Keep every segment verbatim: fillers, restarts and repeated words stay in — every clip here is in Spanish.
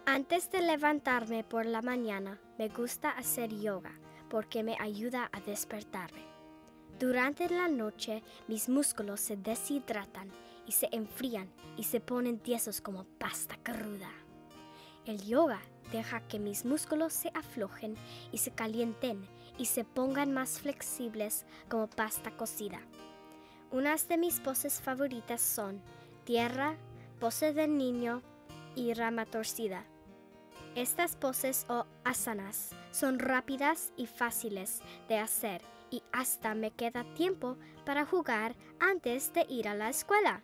Antes de levantarme por la mañana, me gusta hacer yoga porque me ayuda a despertarme. Durante la noche, mis músculos se deshidratan y se enfrían y se ponen tiesos como pasta cruda. El yoga deja que mis músculos se aflojen y se calienten y se pongan más flexibles como pasta cocida. Unas de mis poses favoritas son tierra, pose del niño y rama torcida. Estas poses o asanas son rápidas y fáciles de hacer y hasta me queda tiempo para jugar antes de ir a la escuela.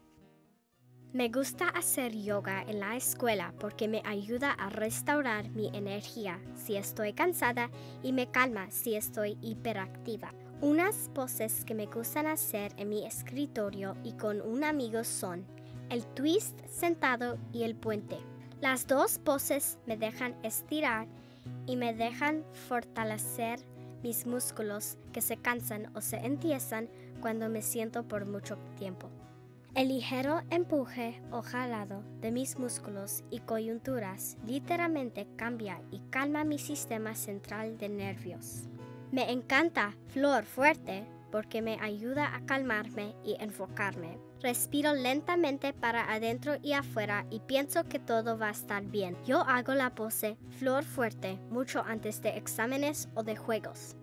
Me gusta hacer yoga en la escuela porque me ayuda a restaurar mi energía si estoy cansada y me calma si estoy hiperactiva. Unas poses que me gustan hacer en mi escritorio y con un amigo son el twist sentado y el puente. Las dos poses me dejan estirar y me dejan fortalecer mis músculos que se cansan o se entiezan cuando me siento por mucho tiempo. El ligero empuje o jalado de mis músculos y coyunturas literalmente cambia y calma mi sistema central de nervios. Me encanta Flor Fuerte porque me ayuda a calmarme y enfocarme. Respiro lentamente para adentro y afuera y pienso que todo va a estar bien. Yo hago la pose Flor Fuerte mucho antes de exámenes o de juegos.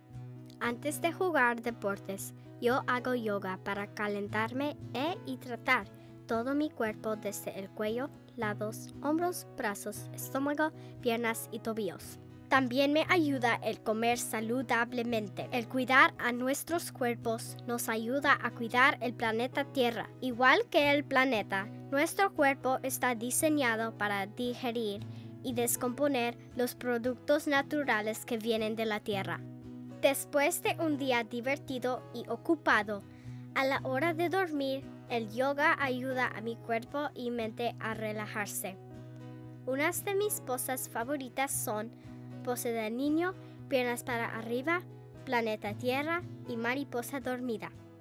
Antes de jugar deportes, yo hago yoga para calentarme e hidratar todo mi cuerpo desde el cuello, lados, hombros, brazos, estómago, piernas y tobillos. También me ayuda el comer saludablemente. El cuidar a nuestros cuerpos nos ayuda a cuidar el planeta Tierra. Igual que el planeta, nuestro cuerpo está diseñado para digerir y descomponer los productos naturales que vienen de la Tierra. Después de un día divertido y ocupado, a la hora de dormir, el yoga ayuda a mi cuerpo y mente a relajarse. Unas de mis poses favoritas son pose del niño, piernas para arriba, planeta Tierra y mariposa dormida.